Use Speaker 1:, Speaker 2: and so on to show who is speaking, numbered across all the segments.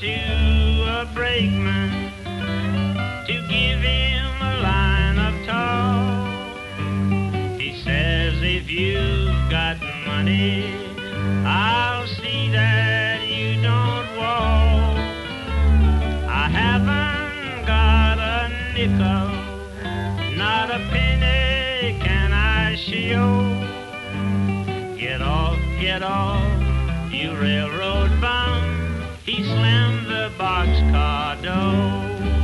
Speaker 1: to a brakeman to give him a line of talk. He says, if you've got money, I'll see that you don't walk. I haven't got a nickel, not a penny can I show. Get off, you railroad bum. He slammed the boxcar door.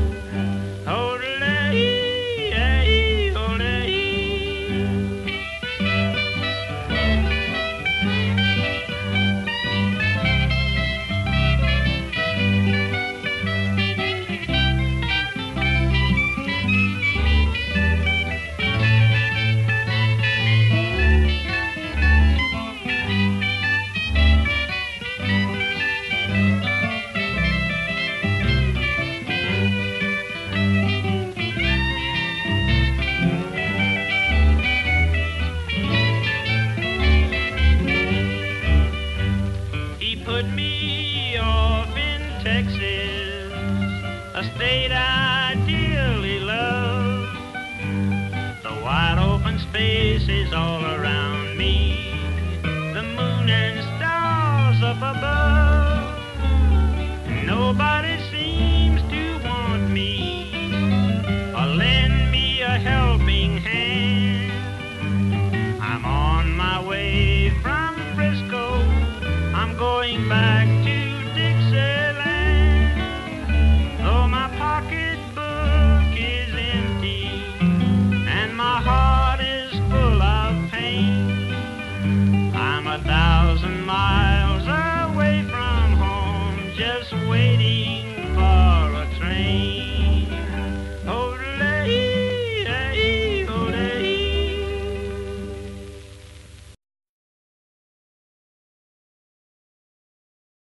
Speaker 1: Put me off in Texas, a state I dearly love. The wide open spaces all around